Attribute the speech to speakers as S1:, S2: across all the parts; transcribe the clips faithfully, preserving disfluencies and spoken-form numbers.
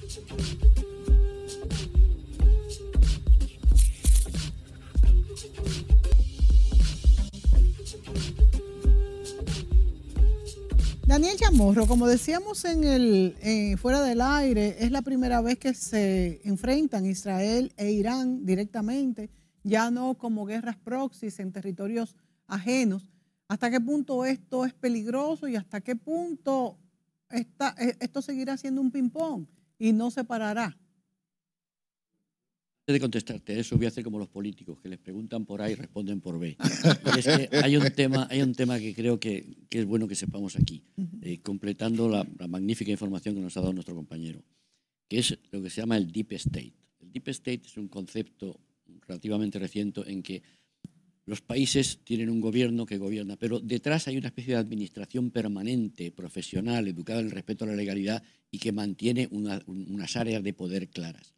S1: Daniel Chamorro, como decíamos en el eh, fuera del aire, es la primera vez que se enfrentan Israel e Irán directamente, ya no como guerras proxies en territorios ajenos. ¿Hasta qué punto esto es peligroso y hasta qué punto esta, esto seguirá siendo un ping-pong y no se parará?
S2: Antes de contestarte a eso, voy a hacer como los políticos, que les preguntan por A y responden por B. Y es que hay un tema, hay un tema que creo que, que es bueno que sepamos aquí, eh, completando la, la magnífica información que nos ha dado nuestro compañero, que es lo que se llama el Deep State. El Deep State es un concepto relativamente reciente en que los países tienen un gobierno que gobierna, pero detrás hay una especie de administración permanente, profesional, educada en el respeto a la legalidad y que mantiene una, unas áreas de poder claras.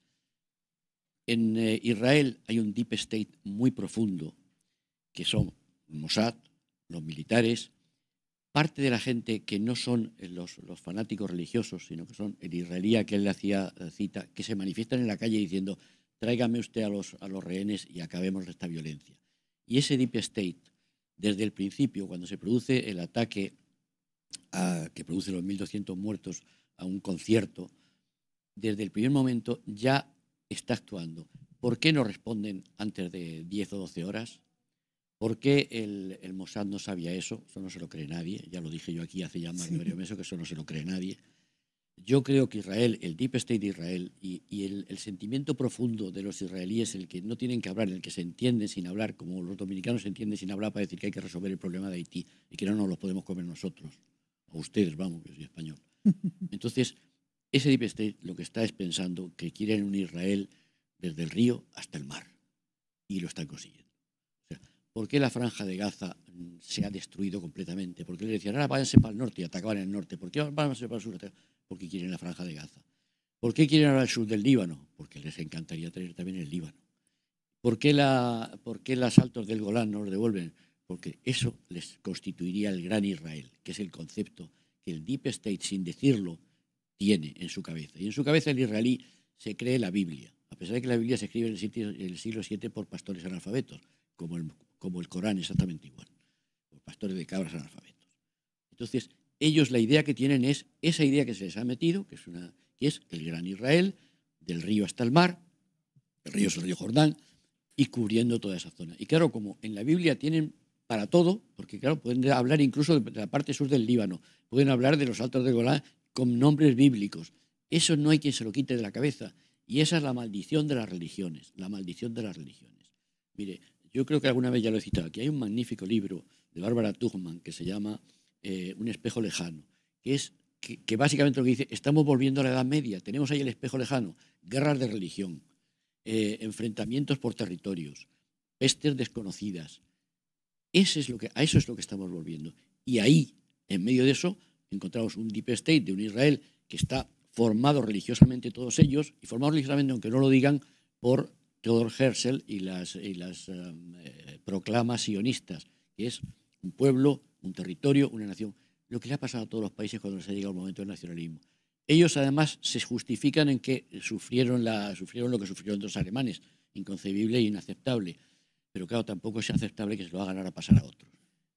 S2: En eh, Israel hay un deep state muy profundo, que son Mossad, los militares, parte de la gente que no son los, los fanáticos religiosos, sino que son el israelí a que él le hacía cita, que se manifiestan en la calle diciendo tráigame usted a los, a los rehenes y acabemos de esta violencia. Y ese deep state, desde el principio, cuando se produce el ataque a, que produce los mil doscientos muertos a un concierto, desde el primer momento ya está actuando. ¿Por qué no responden antes de diez o doce horas? ¿Por qué el, el Mossad no sabía eso? Eso no se lo cree nadie. Ya lo dije yo aquí hace ya más de varios meses que eso no se lo cree nadie. Yo creo que Israel, el Deep State de Israel y, y el, el sentimiento profundo de los israelíes, el que no tienen que hablar, el que se entienden sin hablar, como los dominicanos se entienden sin hablar para decir que hay que resolver el problema de Haití y que no nos los podemos comer nosotros. O ustedes, vamos, yo soy español. Entonces, ese Deep State lo que está es pensando que quieren un Israel desde el río hasta el mar. Y lo están consiguiendo. O sea, ¿por qué la franja de Gaza se ha destruido completamente? ¿Por qué le decían, ahora váyanse para el norte y atacaban el norte? ¿Por qué váyanse para el sur? Porque quieren la franja de Gaza. ¿Por qué quieren ahora el sur del Líbano? Porque les encantaría tener también el Líbano. ¿Por qué, la, ¿Por qué los asaltos del Golán no los devuelven? Porque eso les constituiría el gran Israel, que es el concepto que el Deep State, sin decirlo, tiene en su cabeza. Y en su cabeza el israelí se cree la Biblia, a pesar de que la Biblia se escribe en el, sitio, en el siglo siete por pastores analfabetos, como el, como el Corán, exactamente igual, por pastores de cabras analfabetos. Entonces, ellos la idea que tienen es esa idea que se les ha metido, que es, una, que es el gran Israel, del río hasta el mar, el río es el río Jordán, y cubriendo toda esa zona. Y claro, como en la Biblia tienen para todo, porque claro, pueden hablar incluso de la parte sur del Líbano, pueden hablar de los altos del Golán con nombres bíblicos. Eso no hay quien se lo quite de la cabeza. Y esa es la maldición de las religiones, la maldición de las religiones. Mire, yo creo que alguna vez ya lo he citado aquí, hay un magnífico libro de Bárbara Tuchman que se llama eh, Un espejo lejano, que es que, que básicamente lo que dice, estamos volviendo a la Edad Media, tenemos ahí el espejo lejano, guerras de religión, eh, enfrentamientos por territorios, pestes desconocidas. Ese es lo que, a eso es lo que estamos volviendo. Y ahí, en medio de eso, encontramos un deep state de un Israel que está formado religiosamente todos ellos, y formado religiosamente, aunque no lo digan, por Theodor Herzl y las, y las um, eh, proclamas sionistas, que es un pueblo, un territorio, una nación. Lo que le ha pasado a todos los países cuando se ha llegado el momento del nacionalismo. Ellos además se justifican en que sufrieron, la, sufrieron lo que sufrieron los alemanes, inconcebible e inaceptable. Pero claro, tampoco es aceptable que se lo hagan ahora pasar a otros.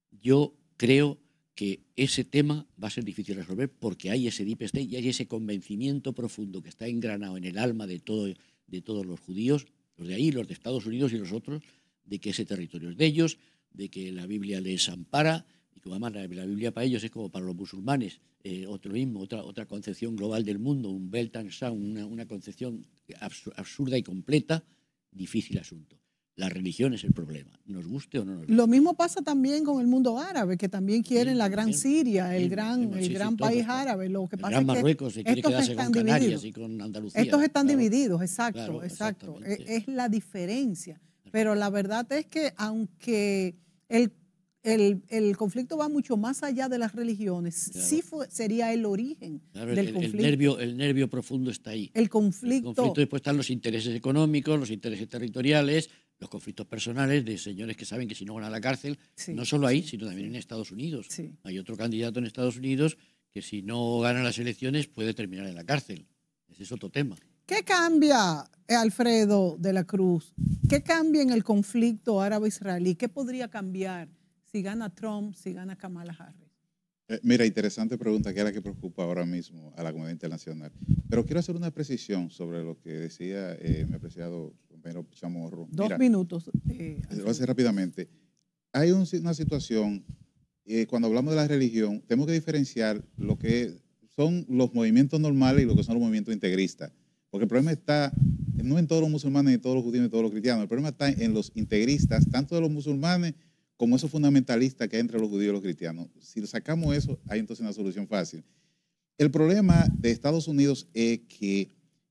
S2: Yo creo que ese tema va a ser difícil de resolver porque hay ese deep state y hay ese convencimiento profundo que está engranado en el alma de, todo, de todos los judíos, los de ahí, los de Estados Unidos y los otros, de que ese territorio es de ellos, de que la Biblia les ampara y que además la, la Biblia para ellos es como para los musulmanes, eh, otro mismo, otra, otra concepción global del mundo, un Belt and Sound, una, una concepción absurda y completa, difícil asunto. La religión es el problema, nos guste o no nos guste.
S1: Lo mismo pasa también con el mundo árabe, que también quieren
S2: sí,
S1: la gran
S2: bien,
S1: Siria, el
S2: bien,
S1: gran,
S2: bien,
S1: el
S2: sí,
S1: gran
S2: sí,
S1: país
S2: todo,
S1: árabe. Lo que
S2: el
S1: pasa
S2: gran
S1: es que
S2: Marruecos se quiere
S1: estos
S2: quedarse
S1: están
S2: con Canarias
S1: divididos.
S2: y con Andalucía.
S1: Estos están
S2: claro,
S1: divididos, exacto,
S2: claro,
S1: exacto. Es,
S2: exactamente.
S1: es la diferencia. Pero la verdad es que aunque el, el, el conflicto va mucho más allá de las religiones,
S2: Claro.
S1: sí fue, sería el origen
S2: Claro,
S1: del
S2: el,
S1: conflicto.
S2: el, nervio, el nervio profundo está ahí.
S1: El conflicto.
S2: El conflicto, después están los intereses económicos, los intereses territoriales, los conflictos personales de señores que saben que si no van a la cárcel,
S1: Sí,
S2: no solo ahí,
S1: sí,
S2: sino también
S1: sí.
S2: en Estados Unidos.
S1: Sí.
S2: Hay otro candidato en Estados Unidos que si no gana las elecciones puede terminar en la cárcel. Ese es otro tema.
S1: ¿Qué cambia, Alfredo de la Cruz? ¿Qué cambia en el conflicto árabe-israelí? ¿Qué podría cambiar si gana Trump, si gana Kamala Harris?
S3: Eh, mira, interesante pregunta, que es la que preocupa ahora mismo a la comunidad internacional. Pero quiero hacer una precisión sobre lo que decía eh, mi apreciado compañero Chamorro.
S1: Dos
S3: Mira,
S1: minutos. Eh,
S3: lo voy a hacer rápidamente. Hay un, una situación, eh, cuando hablamos de la religión, tenemos que diferenciar lo que son los movimientos normales y lo que son los movimientos integristas. Porque el problema está no en todos los musulmanes, ni todos los judíos, ni todos los cristianos. El problema está en los integristas, tanto de los musulmanes como esos fundamentalistas que hay entre los judíos y los cristianos. Si sacamos eso, hay entonces una solución fácil. El problema de Estados Unidos es que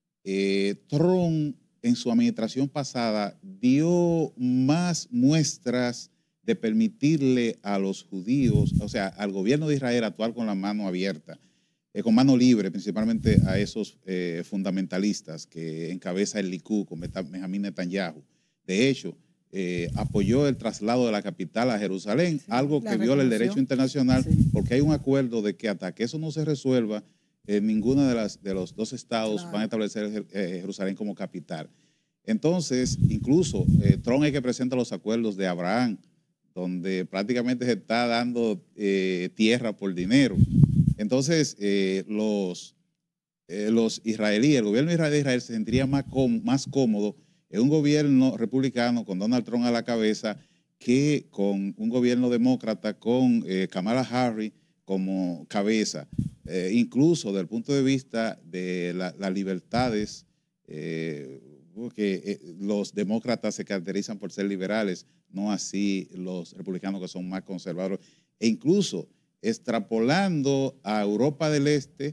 S3: eh, Trump en su administración pasada dio más muestras de permitirle a los judíos, o sea, al gobierno de Israel actuar con la mano abierta, eh, con mano libre, principalmente a esos eh, fundamentalistas que encabeza el Likud con Benjamín Netanyahu. De hecho, eh, apoyó el traslado de la capital a Jerusalén, sí, algo que viola el derecho internacional, sí, porque hay un acuerdo de que hasta que eso no se resuelva, eh, ninguna de, las, de los dos estados claro. van a establecer eh, Jerusalén como capital. Entonces, incluso eh, Trump es que presenta los acuerdos de Abraham, donde prácticamente se está dando eh, tierra por dinero. Entonces, eh, los, eh, los israelíes, el gobierno de Israel se sentiría más, com más cómodo en un gobierno republicano con Donald Trump a la cabeza que con un gobierno demócrata con eh, Kamala Harris como cabeza. Eh, incluso desde el punto de vista de la, las libertades, eh, porque eh, los demócratas se caracterizan por ser liberales, no así los republicanos que son más conservadores. E incluso extrapolando a Europa del Este,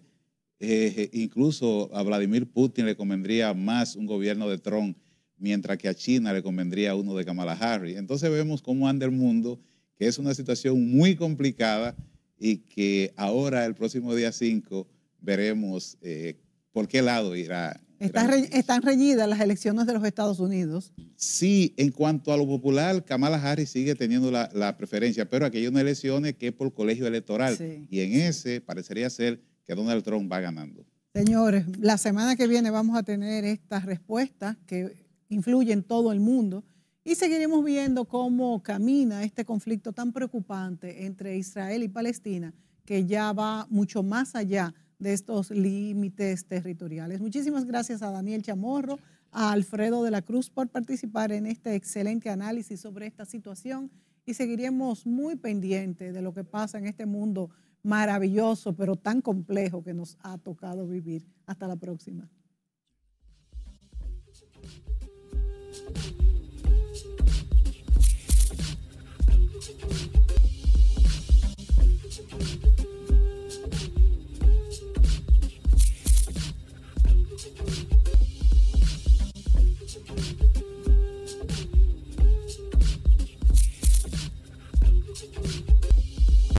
S3: eh, incluso a Vladimir Putin le convendría más un gobierno de Trump, mientras que a China le convendría uno de Kamala Harris. Entonces vemos cómo anda el mundo, que es una situación muy complicada y que ahora, el próximo día cinco, veremos eh, por qué lado irá.
S1: Está re, están reñidas las elecciones de los Estados Unidos.
S3: Sí, en cuanto a lo popular, Kamala Harris sigue teniendo la, la preferencia, pero aquí hay unas elecciones que es por colegio electoral, sí, y en ese parecería ser que Donald Trump va ganando.
S1: Señores, la semana que viene vamos a tener estas respuestas que influyen en todo el mundo y seguiremos viendo cómo camina este conflicto tan preocupante entre Israel y Palestina, que ya va mucho más allá de estos límites territoriales. Muchísimas gracias a Daniel Chamorro, a Alfredo de la Cruz por participar en este excelente análisis sobre esta situación y seguiremos muy pendientes de lo que pasa en este mundo maravilloso, pero tan complejo que nos ha tocado vivir. Hasta la próxima. Thank you.